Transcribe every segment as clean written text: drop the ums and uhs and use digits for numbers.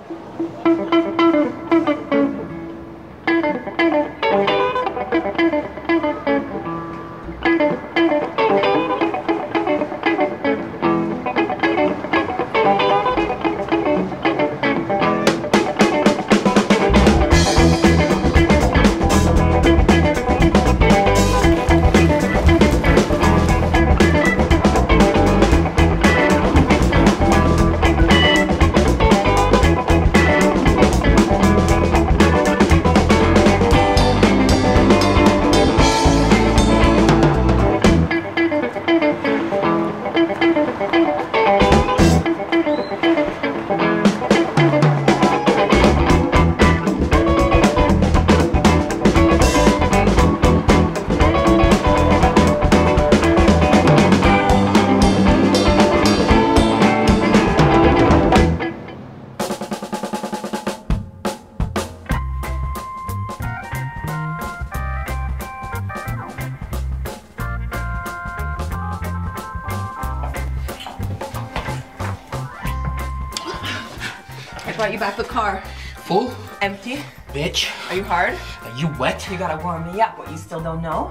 Brought you back the car. Full? Empty. Bitch. Are you hard? Are you wet? You gotta warm me up. What, you still don't know?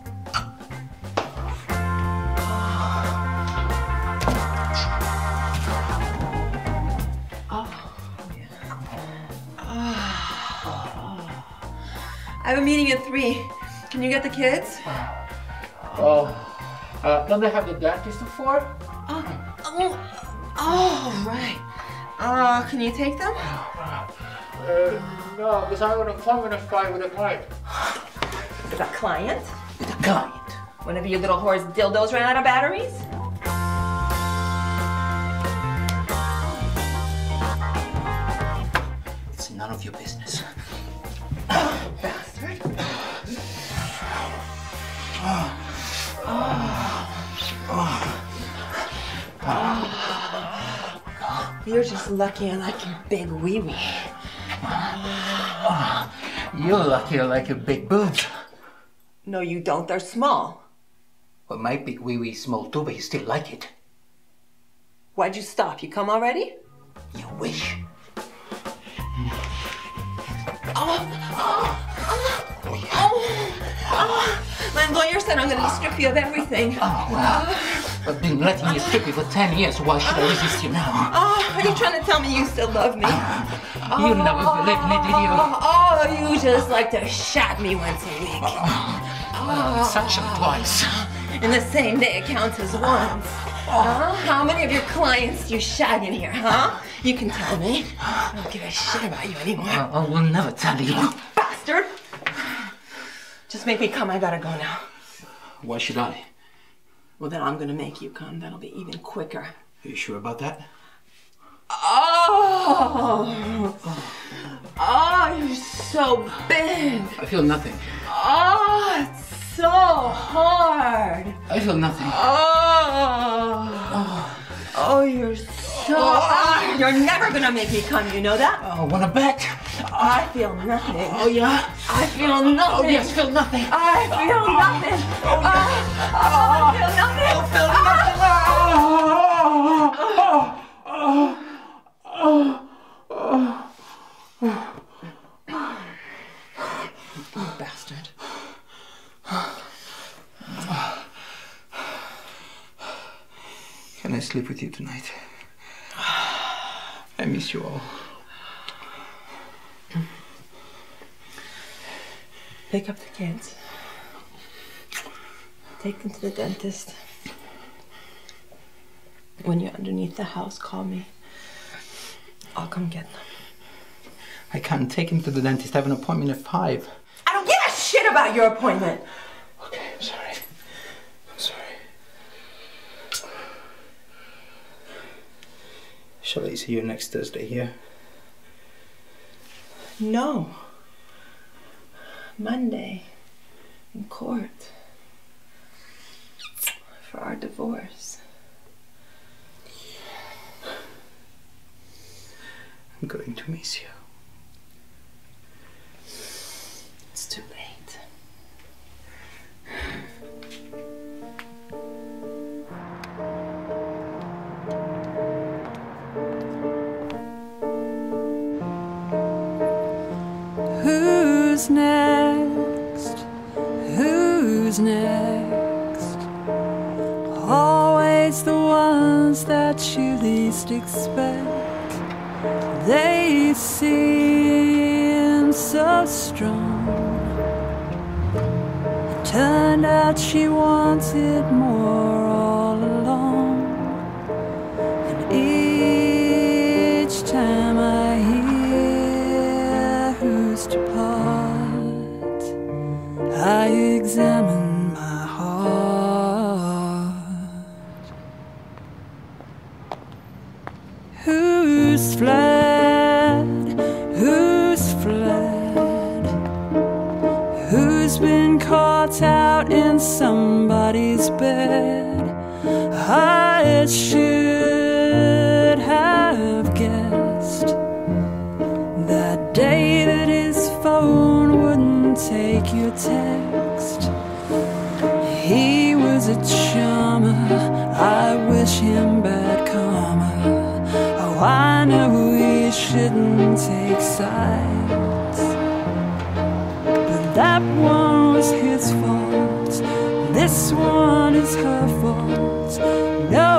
I have a meeting at 3. Can you get the kids? Don't they have the dentist at 4? Oh, right. Can you take them? No, because I have an appointment at 5 with a client. With a client? With a client? One of your little whores dildos ran out of batteries? It's none of your business. Bastard. You're just lucky I like your big wee-wee. You're lucky I like your big boobs. No, you don't. They're small. Well, my big wee-wee is small too, but you still like it. Why'd you stop? You come already? You wish. My lawyer said I'm gonna strip you of everything. Oh, well. I've been letting you strip me for 10 years. Why should I resist you now? Are you trying to tell me you still love me? You never believed me, did you? You just like to shag me once a week. Such a twice. In the same day it counts as once. How many of your clients do you shag in here, huh? You can tell me. I don't give a shit about you anymore. I will never tell you. Bastard! Just make me come, I gotta go now. Why should I? Well, then I'm gonna make you come. That'll be even quicker. Are you sure about that? You're so big. I feel nothing. It's so hard. I feel nothing. You're so... You're never gonna make me come, you know that? Wanna bet? I feel nothing. Oh, yeah? I feel nothing. Oh, yes, feel nothing. I feel nothing. I feel nothing. I feel nothing. You bastard. Can I sleep with you tonight? I miss you all. Pick up the kids. Take them to the dentist. When you're underneath the house, call me. I'll come get them. I can't take him to the dentist. I have an appointment at 5. I don't give a shit about your appointment. Okay, I'm sorry. I'm sorry. Shall I see you next Thursday here? No. Monday. In court. For our divorce. I'm going to miss you. It's too late. Who's next? Who's next? Always the ones that you least expect. They seem so strong. It turned out she wanted more all along. And each time I hear who's to part, I examine my heart. Who's fled? Who's fled? Who's been caught out in somebody's bed? I should have guessed that day that his phone wouldn't take your text. He was a charmer, I wish him bad karma. Oh, I know we shouldn't take sides, but that one was his fault, this one is her fault. No